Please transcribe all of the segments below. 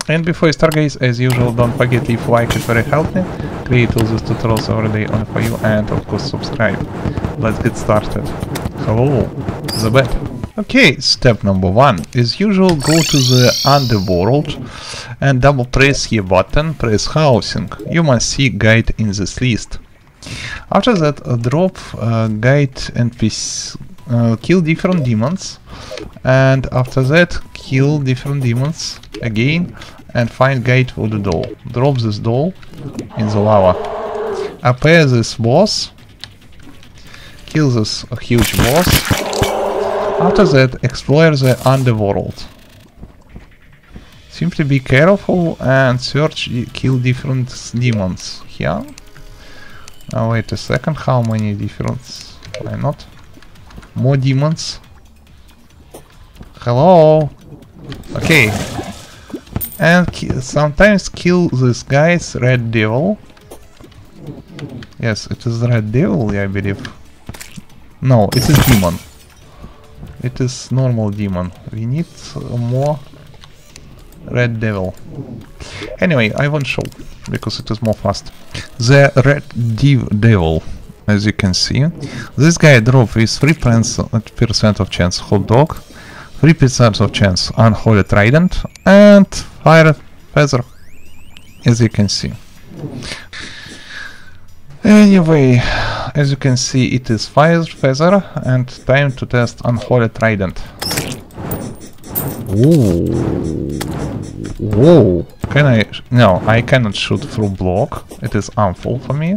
And before you start, guys, as usual, don't forget, leave a like, it very help me create all these tutorials every day only for you, and of course subscribe. Let's get started. Hello, the bed. Okay, step number 1. As usual, go to the underworld and double press here button, press housing. You must see guide in this list. After that, drop guide NPC, kill different demons, and after that kill different demons again and find guide for the doll. Drop this doll in the lava. Appear this boss, kill this huge boss. After that, explore the underworld. Simply be careful and search, kill different demons here. Now wait a second, how many different? Why not? More demons. Hello. Okay. And sometimes kill this guy's red devil. Yes, it is red devil, I believe. No, it is demon. It is normal demon. We need more red devil. Anyway, I won't show because it is more fast. The red devil, as you can see, this guy drop with 3% of chance hot dog, 3% of chance unholy trident, and fire feather, as you can see. Anyway, as you can see, it is fire feather and time to test unholy trident. Ooh. Whoa! Can I? No, I cannot shoot through block. It is harmful for me.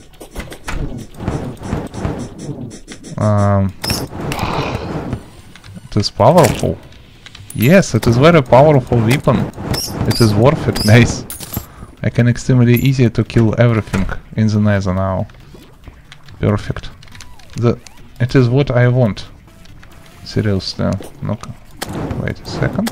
It is powerful. Yes, it is very powerful weapon. It is worth it, guys. I can extremely easy to kill everything in the nether now. Perfect. It is what I want. Seriously. No. Wait a second.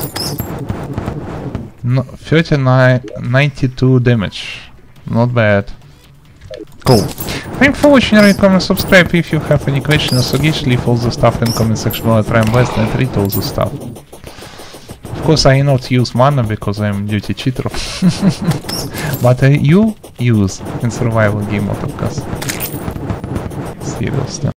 No, 92 damage. Not bad. Cool. Thanks for watching, rate, comment, subscribe. If you have any questions or suggestions, leave all the stuff in comment section while I try my best and read all the stuff. Of course, I not use mana because I'm duty cheater. But you use in survival game mode, of course. Seriously.